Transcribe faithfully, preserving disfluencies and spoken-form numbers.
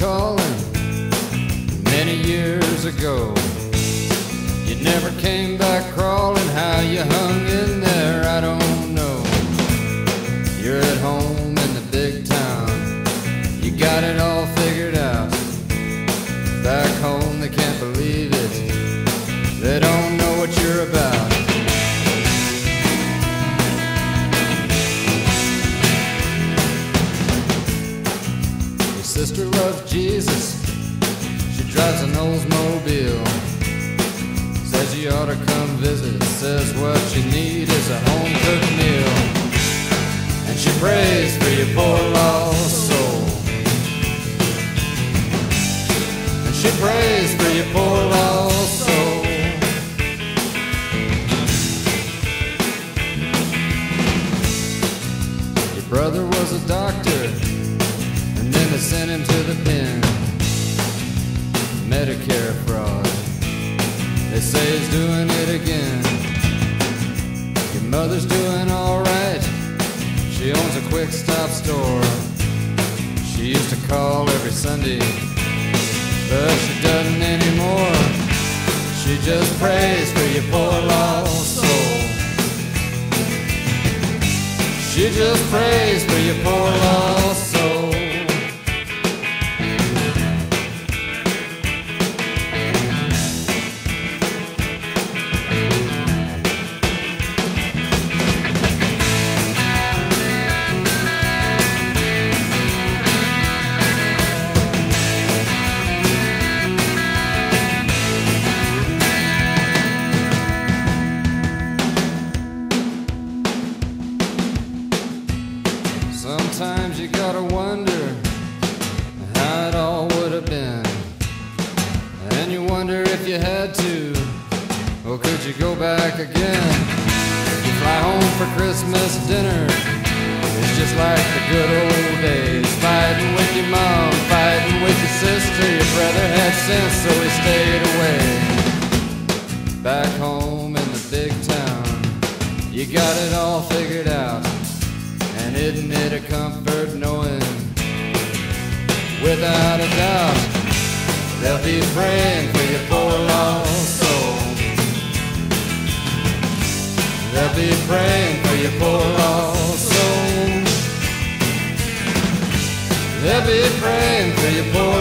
calling many years ago. You never came back crawling, how you hung in there, I don't know. You're at home in the big town, you got it all figured out. Back home they can't believe it, they don't know what you're about. Your sister loves Jesus, she drives an oldsmobile. Says you ought to come visit, says what you need is a home-cooked meal. And she prays for your poor lost soul. And she prays for your poor lost soul. Your brother was a doctor, and then they sent him to the pen. Medicare fraud, they say he's doing it again. Your mother's doing alright, she owns a quick stop store. She used to call every Sunday, but she doesn't anymore. She just prays for your poor lost soul. She just prays for your poor lost soul. Sometimes you gotta wonder how it all would have been. And you wonder if you had to, or could you go back again? You fly home for Christmas dinner, it's just like the good old days. Fighting with your mom, fighting with your sister. Your brother had sense, so he stayed away. Back home in the big town, you got it all figured out. And isn't it a comfort knowing, without a doubt, they'll be praying for your poor lost soul. They'll be praying for your poor lost soul. They'll be praying for your poor